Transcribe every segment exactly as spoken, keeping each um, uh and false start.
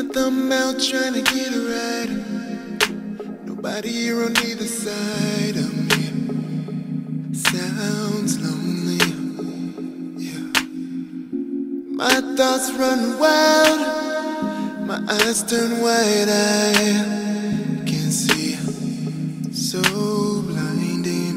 thumb out trying to get it right. Nobody here on either side of me. Sounds lonely, yeah. My thoughts run wild, my eyes turn wide, I can't see, so blinding.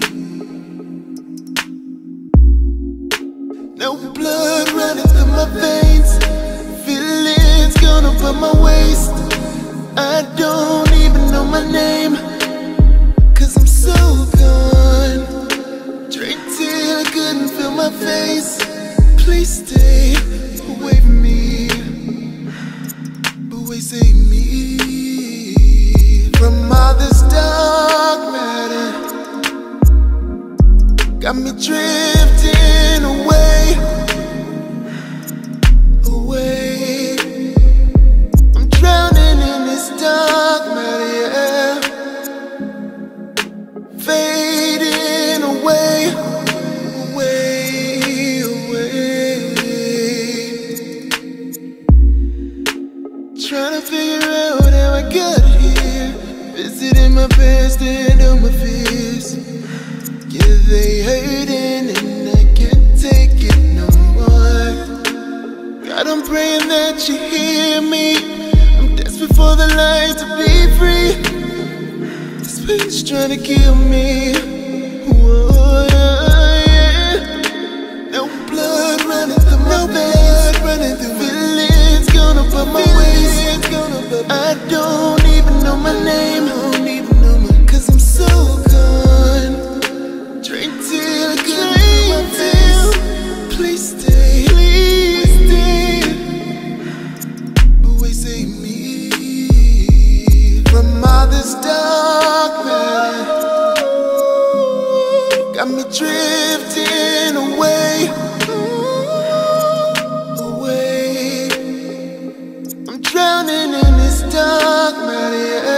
No blood running through my veins, feelings gone up on my waist. I don't even know my name, cause I'm so gone. Drank till I couldn't feel my face. Please stay away from me, but wait, save me from all this dark matter. Got me drifting away, away. I'm drowning in this dark matter, yeah. Fading away, away, away. Trying to figure out how I got here, visiting my past and all my fears. Yeah, they hurting and I can't take it no more. God, I'm praying that you hear me. I'm desperate for the light to be free. This pain's trying to kill me. Whoa, yeah. No blood running through my veins, running through feelings gone up on my waist. I don't even know my name, don't even know my, cause I'm so gone. Drink till I can't feel my face. Please stay, please stay, but wait, save me from all this dark matter. Got me drifting away, away. I'm drowning in this dark matter, yeah.